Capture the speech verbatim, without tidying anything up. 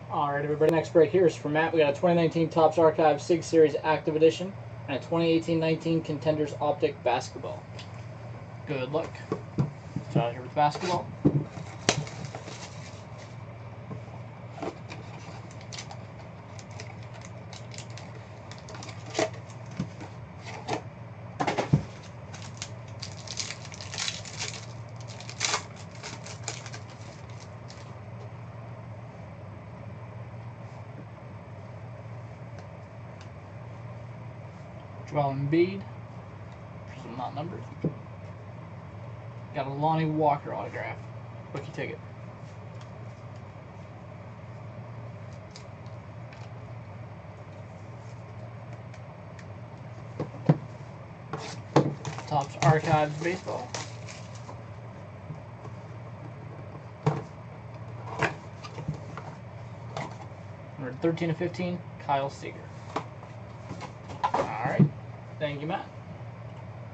Alright, everybody, next break here is for Matt. We got a twenty nineteen Topps Archive SIG Series Active Edition and a twenty eighteen nineteen Contenders Optic Basketball. Good luck. Start here with basketball. Joel Embiid, prism not numbered. Got a Lonnie Walker autograph, rookie ticket. Topps Archives baseball. Number thirteen of fifteen, Kyle Seager. All right. Thank you, Matt.